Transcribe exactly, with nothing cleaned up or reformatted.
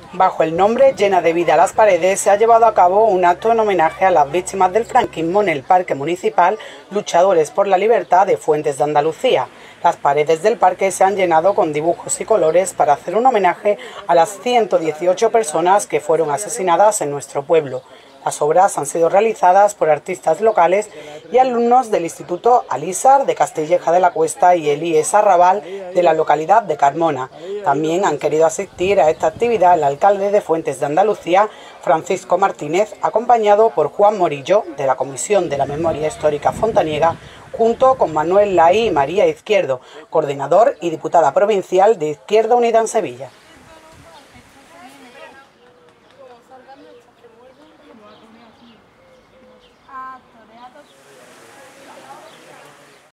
Bajo el nombre Llena de vida las paredes se ha llevado a cabo un acto en homenaje a las víctimas del franquismo en el Parque Municipal Luchadores por la Libertad de Fuentes de Andalucía. Las paredes del parque se han llenado con dibujos y colores para hacer un homenaje a las ciento dieciocho personas que fueron asesinadas en nuestro pueblo. Las obras han sido realizadas por artistas locales y alumnos del Instituto Alízar de Castilleja de la Cuesta y el I E S Arrabal de la localidad de Carmona. También han querido asistir a esta actividad el alcalde de Fuentes de Andalucía, Francisco Martínez, acompañado por Juan Morillo, de la Comisión de la Memoria Histórica Fontaniega, junto con Manuel Lai y María Izquierdo, coordinador y diputada provincial de Izquierda Unida en Sevilla.